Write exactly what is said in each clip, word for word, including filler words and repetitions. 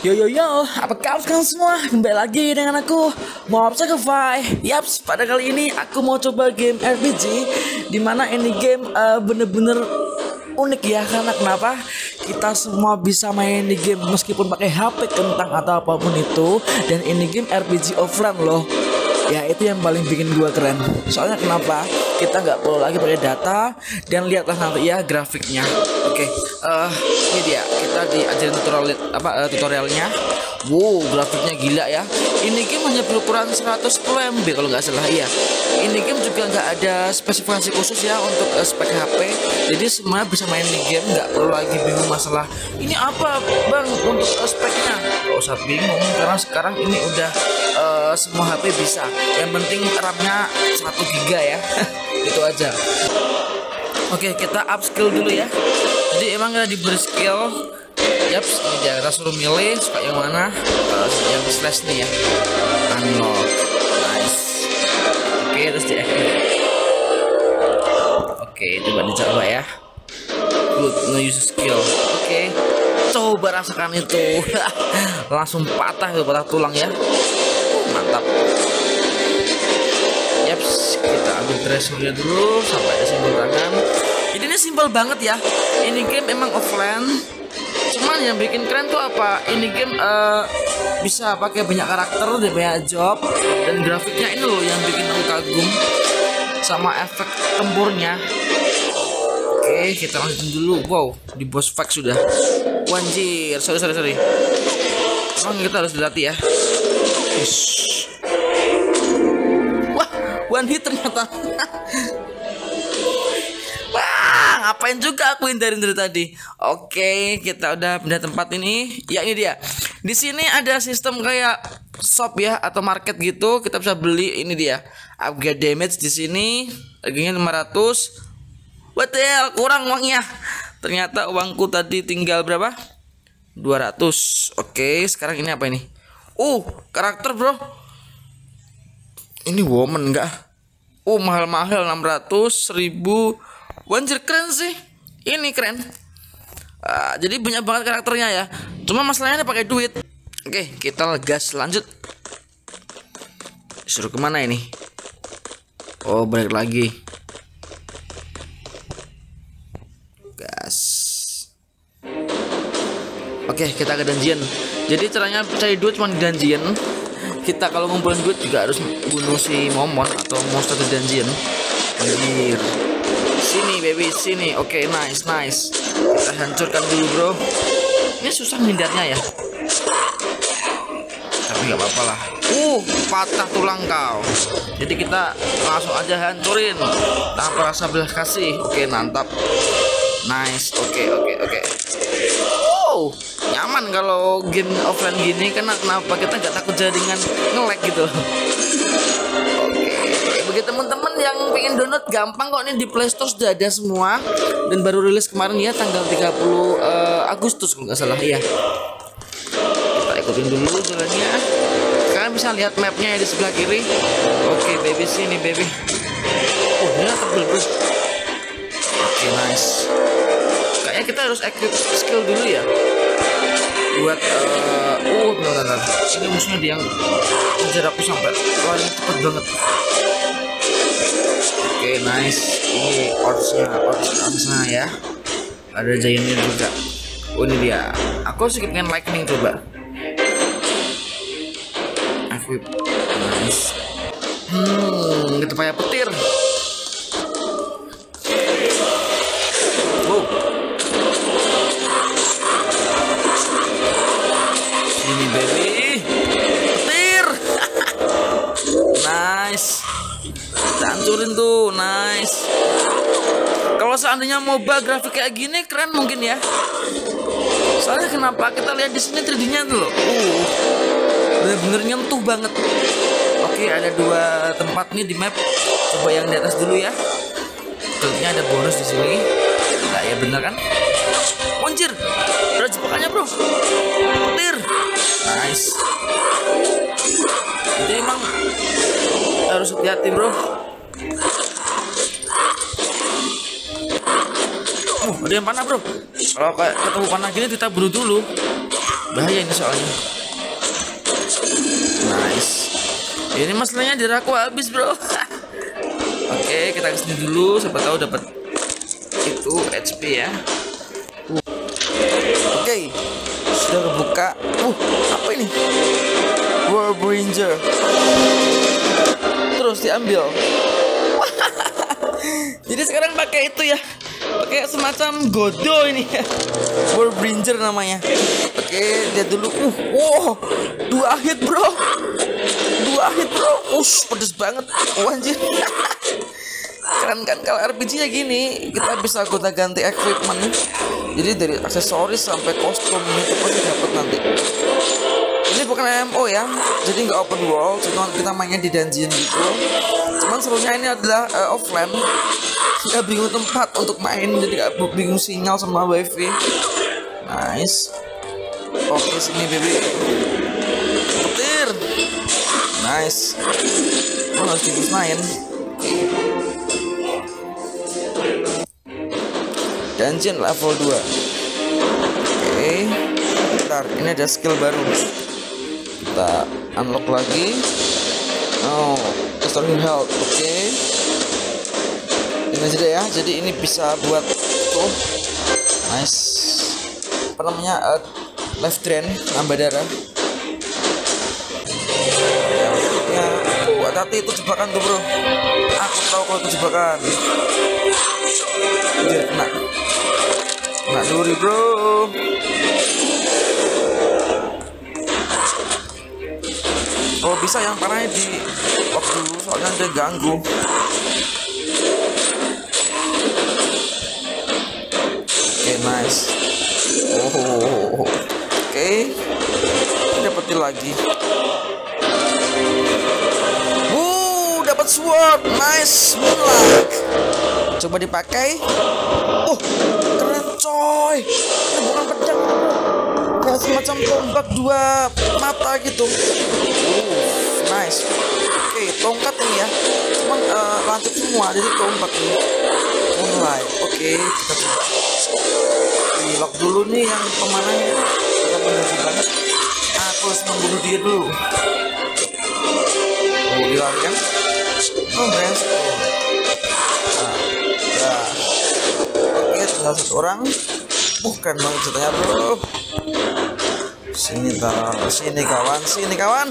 Yo yo yo, apa kabar kalian semua? Kembali lagi dengan aku, Mob Sacrifice. Yaps, pada kali ini aku mau coba game R P G, dimana ini game uh, bener-bener unik ya. Karena kenapa? Kita semua bisa main di game meskipun pakai H P kentang atau apapun itu. Dan ini game R P G offline loh. Ya itu yang paling bikin gua keren. Soalnya kenapa? Kita nggak perlu lagi pakai data. Dan lihatlah nanti ya grafiknya. Oke, okay, uh, ini dia. Kita diajarin tutorial apa uh, tutorialnya. Wow, grafiknya gila ya. Ini game hanya berukuran seratus sepuluh M B kalau nggak salah ya. Ini game juga nggak ada spesifikasi khusus ya untuk uh, spek H P. Jadi semua bisa main di game, nggak perlu lagi bingung masalah ini apa bang untuk uh, speknya. Gak usah bingung karena sekarang ini udah uh, semua H P bisa. Yang penting RAM-nya satu giga ya. Itu aja. Oke, kita up skill dulu ya. Jadi emang kita diberi skill. Yaps, ini dia, kita suruh milih suka yang mana. uh, Yang slash nih ya. Unlock. Nice. Oke, terus di Oke, coba dicoba ya. Good, no use skill. Oke, coba rasakan itu. Langsung patah itu, patah tulang ya. Mantap. Yaps, kita ambil treasure dulu sampai ada simbol tangan. Jadi ini simpel banget ya. Ini game emang offline. Cuman yang bikin keren tuh apa? Ini game uh, bisa pakai banyak karakter dan banyak job, dan grafiknya ini loh yang bikin aku kagum sama efek tempurnya. Oke, kita lanjutin dulu. Wow, di boss fight sudah. Wanjir, sorry sorry sorry. Emang kita harus dilatih ya. Ush. One hit ternyata. Wah, ngapain juga aku hindarin dari tadi. Oke, kita udah pindah tempat ini. Ya ini dia. Di sini ada sistem kayak shop ya atau market gitu. Kita bisa beli ini dia. Upgrade damage di sini. Harganya lima ratus. What the hell, kurang uangnya. Ternyata uangku tadi tinggal berapa? dua ratus. Oke, sekarang ini apa ini? Uh, karakter bro. Ini woman enggak? Oh, mahal-mahal enam ratus ribu. Wanjir, keren sih. Ini keren. Uh, jadi banyak banget karakternya ya. Cuma masalahnya pakai duit. Oke, kita gas lanjut. Suruh kemana ini? Oh, balik lagi. Gas. Oke, kita ke dungeon. Jadi caranya cari duit cuma di dungeon. Kita kalau ngumpulin duit juga harus bunuh si momon atau monster di dungeon. Anjir. Sini baby, sini. Oke, okay, nice, nice. Kita hancurkan dulu, bro. Ini susah hindarnya ya. Tapi nggak apa-apa lah. Uh, patah tulang kau. Jadi kita langsung aja hancurin tanpa rasa belas kasih. Oke, okay, mantap. Nice. Oke, okay, oke, okay, oke. Okay. Wow, nyaman kalau game offline gini. Karena kenapa kita nggak takut jaringan nge-lag gitu. Oke, bagi teman-teman yang pengen download gampang kok, ini di Play Store sudah ada semua dan baru rilis kemarin ya tanggal tiga puluh uh, Agustus kalau nggak salah ya. Kita ikutin dulu jalannya. Kalian bisa lihat mapnya ya di sebelah kiri. Oke, baby, sini baby. Oh, ini tebel bro. Oke, nice. Kayaknya kita harus equip skill dulu ya. Buat uh, uh bentar, bentar. Ini musuhnya dia yang ngejar aku sampai lari cepet banget. Oke, okay, nice. Ini orcsnya, orcsnya ya. Ada giantnya juga. Oh, ini dia. Aku sedikit pengen lightning coba. Equip. Nice. Hmm, kita pakai petir. Wow. Ini baby, petir. Nice. Kita hancurin tuh, nice. Kalau seandainya MOBA grafik kayak gini keren mungkin ya. Soalnya kenapa? Kita lihat di sini tiga D-nya tuh loh. Uh, bener-bener nyentuh banget. Oke, ada dua tempat nih di map. Coba yang di atas dulu ya. Tentunya ada bonus di sini. Enggak ya, bener kan? Anjir, ada jebakannya bro. Petir. Nice. Jadi emang harus hati-hati bro. Uh, Ada yang panah bro. Kalau kayak ketemu panah gini kita buru dulu. Bahaya ini soalnya. Nice. Ini masalahnya darah aku habis bro. Oke, kita kesini dulu. Siapa tahu dapat itu H P ya. Uh. Oke, sudah kebuka. Uh, apa ini? Warbringer. Terus diambil. Jadi sekarang pakai itu ya, pakai semacam godo ini ya. Warbringer namanya. Oke, lihat dulu. Uh, wow, dua hit bro. Dua hit bro. Ush, pedes banget. Oh anjir. Keren kan kalau R P G nya gini, kita bisa gonta ganti equipment. Jadi dari aksesoris sampai kostum itu pasti dapat nanti. Ini bukan M M O ya, jadi nggak open world, cuma kita mainnya di dungeon gitu. Cuman serunya ini adalah uh, offline. Nggak bingung tempat untuk main, jadi nggak bingung sinyal sama wifi. Nice. Oke sini baby. Petir. Nice. Oh, harus dimusnahin. Dungeon level dua. Oke. Bentar, ini ada skill baru. Kita unlock lagi. Oh, restore health. Oke. Ini aja deh ya. Jadi ini bisa buat tuh. Nice. Apa namanya? Uh, life drain, nambah darah. Ya, uh, hati-hati itu jebakan tuh, bro. Aku tahu kalau itu jebakan. Anjir, kena. Kena duri, bro. Kalau bisa yang parahnya di lock dulu, soalnya dia ganggu. Oke, okay, nice. Oh, oke. Okay. Dapetin lagi. Wuh, dapat sword. Nice, moonlight. Coba dipakai. Oh, keren coy. Ini bukan pedang, kayak semacam tombak dua mata gitu. Uh, nice. Oke, okay, tongkat ini ya. Cuman uh, lancip semua, jadi tombak ini. Mulai. Oke, okay, kita coba. Di lock dulu nih yang pemanahnya. Kita menuju banget. Aku harus membunuh dia dulu. Oh, dilari kan? Oh, guys. Nah, ya. Oke, tinggal satu orang. Bukan banget ceritanya bro. Sini tar, sini kawan, sini kawan.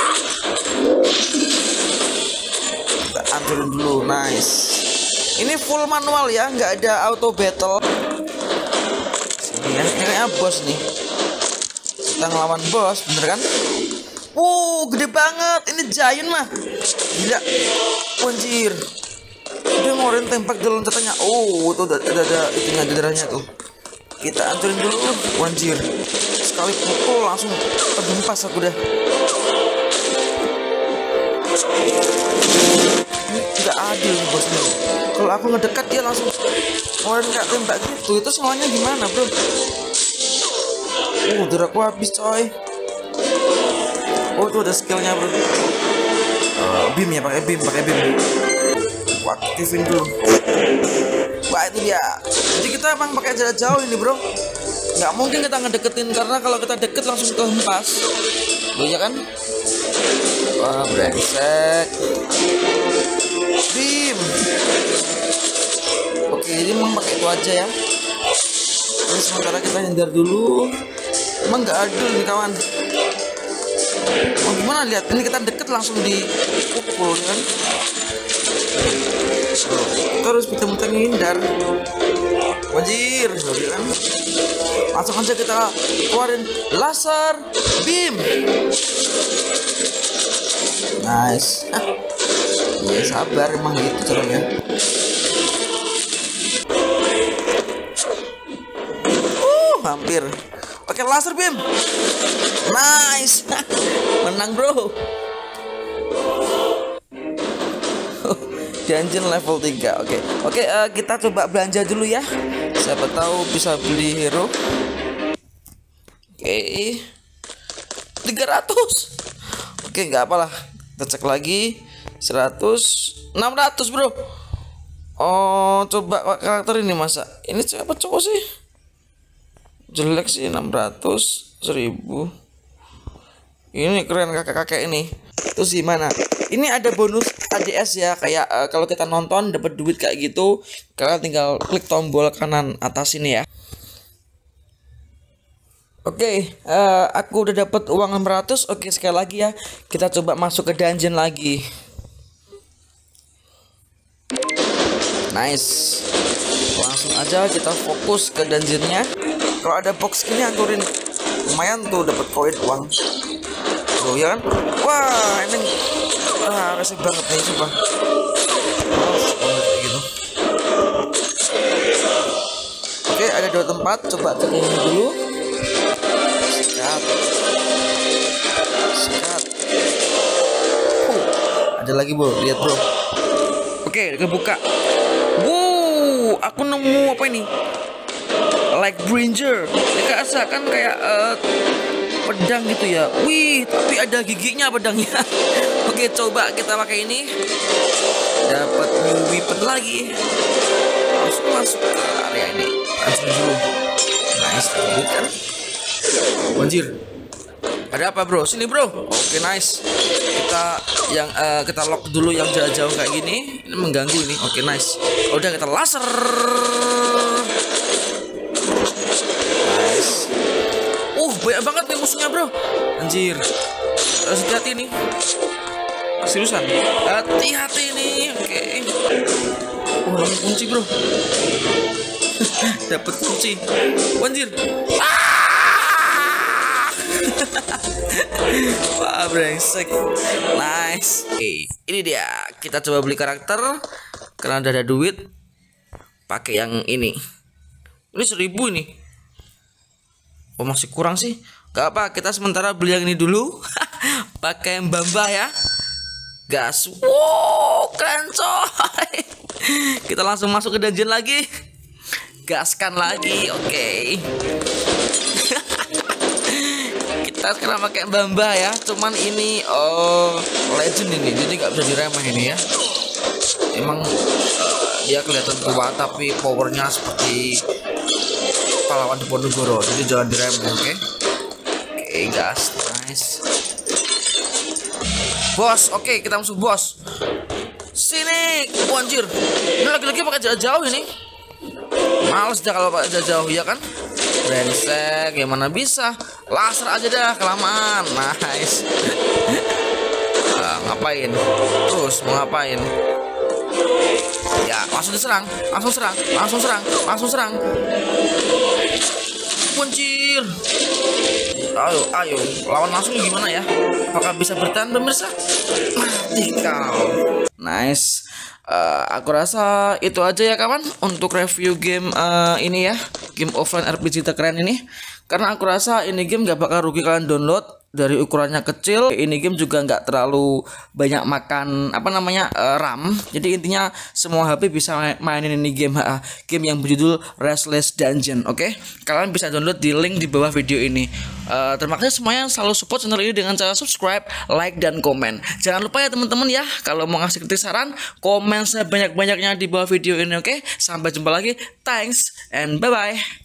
Kita hancurin dulu, nice. Ini full manual ya, nggak ada auto battle. Sini ya, ini kayaknya bos nih. Kita ngelawan bos, bener kan? Wow, gede banget. Ini giant mah. Gila. Anjir. Dia ngorin tembak di loncatannya. Oh, itu ada ada, ada itunya di darahnya tuh. Kita hancurin dulu. Anjir. Sekali pukul langsung terhempas aku dah. Ini tidak adil nih bos nih. Kalau aku ngedekat dia langsung ngorin kayak tembak gitu. Itu semuanya gimana, bro? Uh, darahku habis coy. Oh, itu ada skillnya bro. Uh, beam ya, pakai beam, pakai beam. Aku aktifin dulu. Wah, itu dia. Jadi kita emang pakai jarak jauh ini bro. Nggak mungkin kita ngedeketin, karena kalau kita deket langsung kehempas. Iya kan? Wah, brengsek. Beam. Oke, jadi memang pakai itu aja ya. Jadi sementara kita hindar dulu. Emang nggak adil nih kawan. Oh, gimana lihat? Ini kita deket langsung dipukul kan? Kita harus betul-betul menghindar. Wajir, kan? Langsung aja kita keluarin laser beam. Nice. Ya sabar, emang gitu caranya. Uh, hampir. Oke, laser beam. Nice. Menang, bro. Dungeon level tiga. Oke. Oke, uh, kita coba belanja dulu ya. Siapa tahu bisa beli hero. Oke. tiga ratus. Oke, nggak apalah. Kita cek lagi. seratus, enam ratus, bro. Oh, coba karakter ini masa. Ini cewek apa cowok sih? Jelek sih. Enam ratus, seribu. Ini keren kakek-kakek ini. Terus gimana? Ini ada bonus A D S ya, kayak uh, kalau kita nonton dapat duit kayak gitu, kalian tinggal klik tombol kanan atas ini ya. Oke, okay, uh, aku udah dapat uang enam ratus. Oke, okay, sekali lagi ya, kita coba masuk ke dungeon lagi. Nice. Langsung aja kita fokus ke dungeonnya. Kalau ada box gini anggurin, lumayan tuh dapat koin uang. Tuh ya kan? Wah, ini ah, resep banget nih coba. Oh, gitu. Oke, ada dua tempat, coba cek ini dulu. Sikat. Sikat. Uh, ada lagi bro, lihat bro. Oke, kebuka. Wow, aku nemu apa ini? Like Bringer. Ya asa kan kayak uh, pedang gitu ya. Wih, tapi ada giginya pedangnya. Oke, coba kita pakai ini. Dapat new weapon lagi. Langsung masuk ke area ini. Langsung dulu. Nice, tadi kan. Banjir. Ada apa bro? Sini bro. Oke, nice. Kita yang uh, kita lock dulu yang jauh-jauh kayak gini. Ini mengganggu ini. Oke, nice. Udah kita laser. Nice. Uh, banyak banget nih musuhnya bro. Anjir. Harus hati-hati nih. Seriusan. Hati-hati nih. Oke. Oh, ini kunci bro. Dapat kunci. Anjir. Ah! Wah, brengsek. Nice. Oke, ini dia. Kita coba beli karakter karena udah ada duit. Pakai yang ini. Ini seribu ini. Oh, masih kurang sih. Gak apa, kita sementara beli yang ini dulu. Pakai yang Bamba ya. Gas. Wow, keren coy. Kita langsung masuk ke dungeon lagi. Gaskan lagi. Oke. Okay. Kita sekarang pakai Bamba ya. Cuman ini oh legend ini, jadi nggak bisa diremeh ini ya. Emang uh, dia kelihatan tua tapi powernya seperti pahlawan Diponegoro, jadi jangan diremeh, oke? Okay? Oke, okay, gas, nice. Bos, oke okay, kita masuk bos. Sini, oh, anjir. Ini lagi-lagi pakai jauh-jauh ini. Males dah kalau pakai jauh-jauh ya kan? Brengsek, gimana bisa? Laser aja dah, kelamaan. Nice. uh, ngapain? Terus mau ngapain? Ya, langsung diserang, langsung serang, langsung serang, langsung serang. Anjir. Ayo, ayo, lawan langsung gimana ya? Apakah bisa bertahan pemirsa? Mati kau. Nice. Uh, aku rasa itu aja ya kawan untuk review game uh, ini ya, game offline R P G terkeren ini. Karena aku rasa ini game gak bakal rugi kalian download. Dari ukurannya kecil, ini game juga nggak terlalu banyak makan apa namanya uh, RAM. Jadi intinya semua H P bisa mainin ini game, uh, game yang berjudul Restless Dungeon. Oke, okay? Kalian bisa download di link di bawah video ini. Uh, terima kasih semuanya selalu support channel ini dengan cara subscribe, like dan komen. Jangan lupa ya teman-teman ya, kalau mau ngasih kritik saran, komen sebanyak-banyaknya di bawah video ini. Oke, okay? Sampai jumpa lagi. Thanks and bye bye.